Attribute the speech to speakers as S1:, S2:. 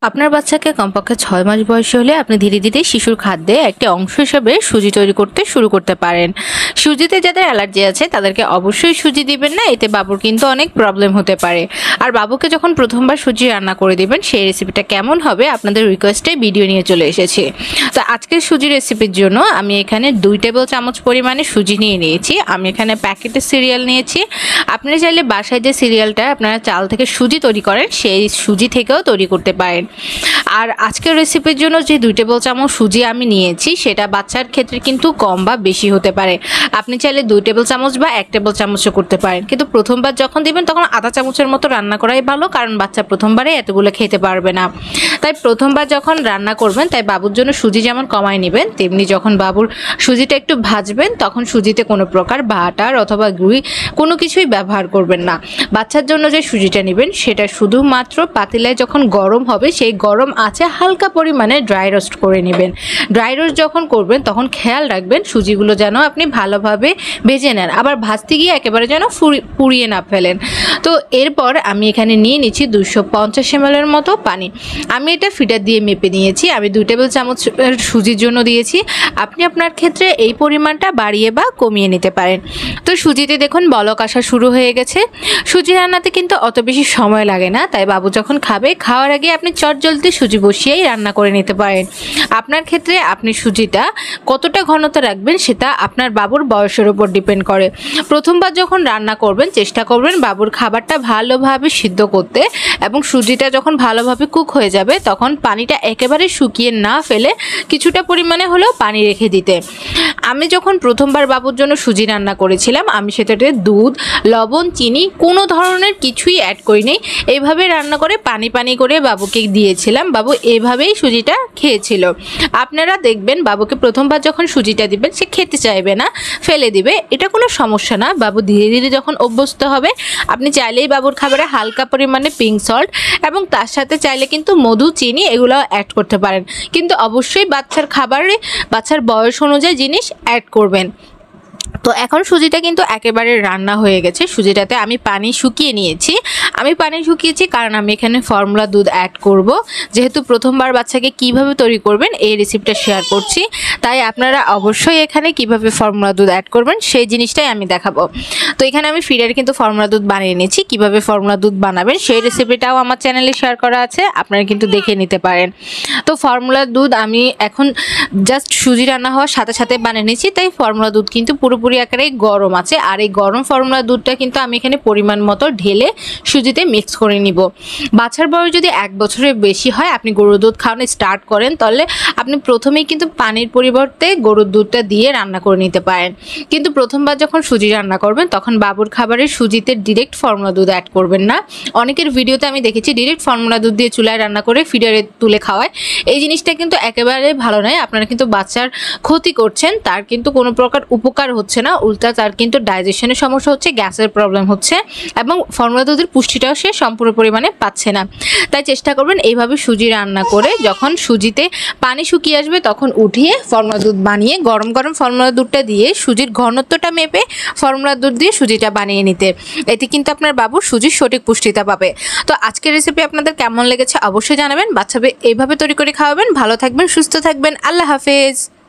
S1: আপনার বাচ্চাকে কমপক্ষে 6 মাস বয়সী হলে আপনি ধীরে ধীরে শিশুর খাদ্যে একটি অংশ হিসেবে সুজি তৈরি করতে শুরু করতে পারেন। সুজিতে যাদের অ্যালার্জি আছে তাদেরকে অবশ্যই সুজি দিবেন না, এতে বাবুর কিন্তু অনেক প্রবলেম হতে পারে। আর বাবুকে যখন প্রথমবার সুজি রান্না করে দিবেন সেই রেসিপিটা কেমন হবে আপনাদের রিকোয়েস্টে ভিডিও নিয়ে চলে এসেছি। তো আজকের সুজি রেসিপির জন্য আমি এখানে 2 টেবিল চামচ পরিমাণে সুজি নিয়ে নিয়েছি। আমি এখানে প্যাকেটের সিরিয়াল নিয়েছি। আপনারা চাইলে বাসায় যে সিরিয়ালটা আপনারা চাল থেকে সুজি তৈরি করেন সেই সুজি থেকেও তৈরি করতে পারেন। আর আজকের রেসিপির জন্য যে 2 টেবিল চামচ সুজি আমি নিয়েছি সেটা বাচ্চার ক্ষেত্রে কিন্তু কম বা বেশি হতে পারে। আপনি চাইলে 2 টেবিল চামচ বা 1 টেবিল চামচও করতে পারেন, কিন্তু প্রথমবার যখন দিবেন তখন আধা চামচের মতো রান্না করাই ভালো, কারণ বাচ্চা প্রথমবারে এতগুলো খেতে পারবে না। তাই প্রথমবার যখন রান্না করবেন তাই বাবুর জন্য সুজি যেমন কমায় নেবেন, তেমনি যখন বাবুর সুজিটা একটু ভাজবেন তখন সুজিতে কোনো প্রকার বাটার অথবা ঘি কোনো কিছুই ব্যবহার করবেন না। বাচ্চার জন্য যে সুজিটা নেবেন সেটা শুধুমাত্র পাতিলায় যখন গরম হবে সেই গরম আছে হালকা পরিমাণে ড্রাই রোস্ট করে নেবেন। ড্রাই রোস্ট যখন করবেন তখন খেয়াল রাখবেন সুজিগুলো যেন আপনি ভালোভাবে ভেজে নেন, আবার ভাজতে গিয়ে একেবারে যেন পুড়িয়ে না ফেলেন। তো এরপর আমি এখানে নিয়ে নিচ্ছি 250 ml এর মতো পানি। আমি এটা ফিটার দিয়ে মেপে নিয়েছি। আমি 2 টেবিল চামচ সুজির জন্য দিয়েছি। আপনি আপনার ক্ষেত্রে এই পরিমাণটা বাড়িয়ে বা কমিয়ে নিতে পারেন। তো সুজিতে দেখুন বলক আসা শুরু হয়ে গেছে। সুজি রান্নাতে কিন্তু অত বেশি সময় লাগে না, তাই বাবু যখন খাবে খাওয়ার আগে আপনি চটজলদি সুজি বসিয়েই রান্না করে নিতে পারেন। আপনার ক্ষেত্রে আপনি সুজিটা কতটা ঘনত্ব রাখবেন সেটা আপনার বাবুর বয়সের উপর ডিপেন্ড করে। প্রথমবার যখন রান্না করবেন চেষ্টা করবেন বাবুর খাবারটা ভালোভাবে সিদ্ধ করতে, এবং সুজিটা যখন ভালোভাবে কুক হয়ে যাবে তখন পানিটা একেবারে শুকিয়ে না ফেলে কিছুটা পরিমাণে হলেও পানি রেখে দিতে। আমি যখন প্রথমবার বাবুর জন্য সুজি রান্না করেছিলাম আমি সেটাতে দুধ, লবণ, চিনি কোনো ধরনের কিছুই অ্যাড করিনি। এইভাবে রান্না করে পানি পানি করে বাবুকে দিয়েছিলাম। বাবু এভাবেই সুজিটা খেয়েছিল। আপনারা দেখবেন বাবুকে প্রথমবার যখন সুজিটা দিবেন সে খেতে চাইবে না, ফেলে দিবে। এটা কোনো সমস্যা না, বাবু ধীরে ধীরে যখন অভ্যস্ত হবে আপনি চাইলেই বাবুর খাবারে হালকা পরিমাণে পিঙ্ক সল্ট এবং তার সাথে চাইলে কিন্তু মধু, চিনি এগুলো অ্যাড করতে পারেন, কিন্তু অবশ্যই বাচ্চার খাবারে বাচ্চার বয়স অনুযায়ী জিনিস অ্যাড করবেন। তো এখন সুজিটা কিন্তু একেবারে রান্না হয়ে গেছে। সুজিটাতে আমি পানি শুকিয়ে নিয়েছি। আমি পানি শুকিয়েছি কারণ আমি এখানে ফর্মুলা দুধ অ্যাড করব। যেহেতু প্রথমবার বাচ্চাকে কিভাবে তৈরি করবেন এই রেসিপিটা শেয়ার করছি, তাই আপনারা অবশ্যই এখানে কিভাবে ফর্মুলা দুধ অ্যাড করবেন সেই জিনিসটাই আমি দেখাবো। তো এখানে আমি ফিডারে কিন্তু ফর্মুলা দুধ বানিয়ে নিয়েছি। কিভাবে ফর্মুলা দুধ বানাবেন সেই রেসিপিটাও আমার চ্যানেলে শেয়ার করা আছে, আপনারা কিন্তু দেখে নিতে পারেন। তো ফর্মুলা দুধ আমি এখন জাস্ট সুজি রান্না হওয়ার সাথে সাথে বানিয়ে নিয়েছি, তাই ফর্মুলা দুধ কিন্তু পুরোপুরি আকারে গরম আছে। আর এই গরম ফর্মুলা দুধটা কিন্তু আমি এখানে পরিমাণ মতো ঢেলে সুজিতে মিক্স করে নিব। বাচ্চার বয়স যদি 1 বছরের বেশি হয় আপনি গরুর দুধ খাওয়ানো স্টার্ট করেন তাহলে আপনি প্রথমেই কিন্তু পানির পরিবর্তে গরুর দুধটা দিয়ে রান্না করে নিতে পারেন। কিন্তু প্রথমবার যখন সুজি রান্না করবেন তখন বাবুর খাবারের সুজিতে ডিরেক্ট ফর্মুলা দুধ অ্যাড করবেন না। অনেকের ভিডিওতে আমি দেখেছি ডিরেক্ট ফর্মুলা দুধ দিয়ে চুলায় রান্না করে ফিডারে তুলে খাওয়ায়। এই জিনিসটা কিন্তু একেবারে ভালো নয়। আপনারা কিন্তু বাচ্চার ক্ষতি করছেন, তার কিন্তু কোনো প্রকার উপকার হচ্ছে না, উল্টা তার কিন্তু ডাইজেশনের সমস্যা হচ্ছে, গ্যাসের প্রবলেম হচ্ছে এবং ফর্মুলা দুধের পুষ্টিটাও সে সম্পূর্ণ পরিমাণে পাচ্ছে না। তাই চেষ্টা করবেন এইভাবে সুজি রান্না করে যখন সুজিতে পানি শুকিয়ে আসবে তখন উঠিয়ে ফর্মুলা দুধ বানিয়ে গরম গরম ফর্মুলা দুধটা দিয়ে সুজির ঘনত্বটা মেপে ফর্মুলা দুধ দিয়ে সুজিটা বানিয়ে নিতে। এতে কিন্তু আপনার বাবু সুজির সঠিক পুষ্টিটা পাবে। তো আজকের রেসিপি আপনাদের কেমন লেগেছে অবশ্যই জানাবেন। বাচ্চাকে এইভাবে তৈরি করে খাওয়াবেন। ভালো থাকবেন, সুস্থ থাকবেন। আল্লাহ হাফেজ।